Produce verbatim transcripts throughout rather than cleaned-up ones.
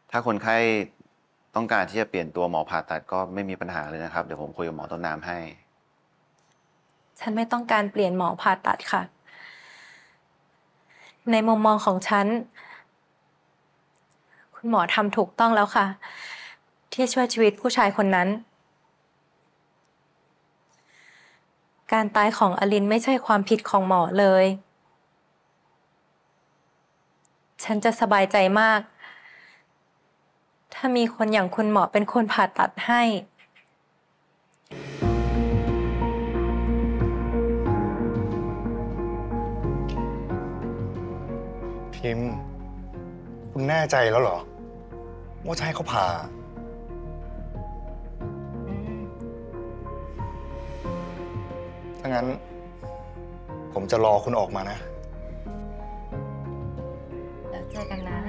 ถ้าคนไข้ต้องการที่จะเปลี่ยนตัวหมอผ่าตัดก็ไม่มีปัญหาเลยนะครับเดี๋ยวผมคุยกับหมอต้นน้ำให้ฉันไม่ต้องการเปลี่ยนหมอผ่าตัดค่ะในมุมมองของฉันคุณหมอทำถูกต้องแล้วค่ะที่ช่วยชีวิตผู้ชายคนนั้นการตายของอลินไม่ใช่ความผิดของหมอเลยฉันจะสบายใจมากถ้ามีคนอย่างคุณหมอเป็นคนผ่าตัดให้พิมพ์คุณแน่ใจแล้วเหรอว่าจะให้เขาผ่าถ้างั้นผมจะรอคุณออกมานะแล้วเจอกันนะ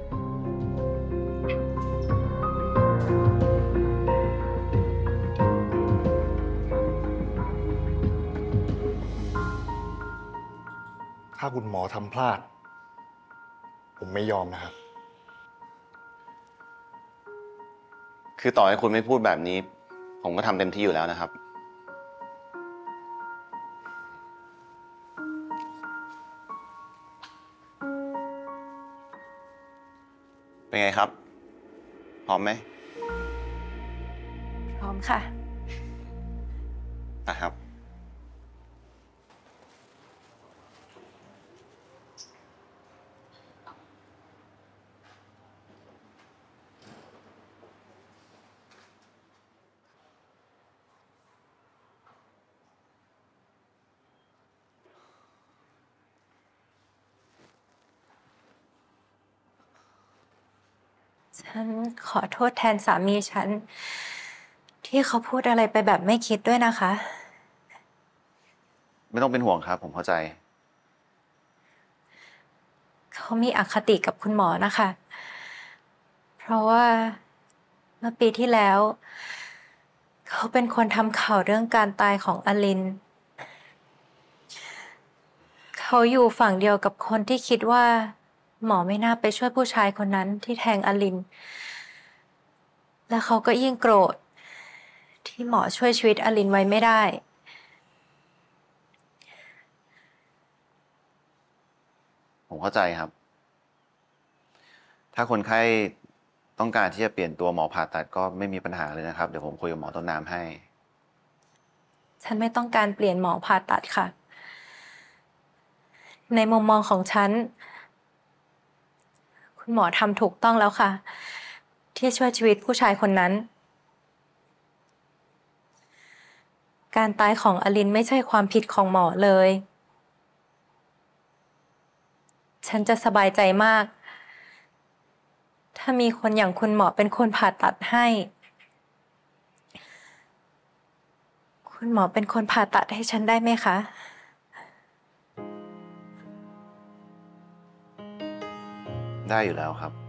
ถ้าคุณหมอทำพลาดผมไม่ยอมนะครับคือต่อให้คุณไม่พูดแบบนี้ผมก็ทำเต็มที่อยู่แล้วนะครับเป็นไงครับพร้อมไหมพร้อมค่ะนะครับฉันขอโทษแทนสามีฉันที่เขาพูดอะไรไปแบบไม่คิดด้วยนะคะไม่ต้องเป็นห่วงครับผมเข้าใจเขามีอคติกับคุณหมอนะคะ เพราะว่าเมื่อปีที่แล้ว เขาเป็นคนทำข่าวเรื่องการตายของอลิน เขาอยู่ฝั่งเดียวกับคนที่คิดว่า หมอไม่น่าไปช่วยผู้ชายคนนั้นที่แทงอลิน และเขาก็ยิ่งโกรธที่หมอช่วยชีวิตอลินไว้ไม่ได้ผมเข้าใจครับถ้าคนไข้ต้องการที่จะเปลี่ยนตัวหมอผ่าตัดก็ไม่มีปัญหาเลยนะครับเดี๋ยวผมคุยกับหมอต้นน้ำให้ฉันไม่ต้องการเปลี่ยนหมอผ่าตัดค่ะในมุมมองของฉันคุณหมอทำถูกต้องแล้วค่ะที่ช่วยชีวิตผู้ชายคนนั้นการตายของอลินไม่ใช่ความผิดของหมอเลยฉันจะสบายใจมากถ้ามีคนอย่างคุณหมอเป็นคนผ่าตัดให้คุณหมอเป็นคนผ่าตัดให้ฉันได้ไหมคะได้อยู่แล้วครับ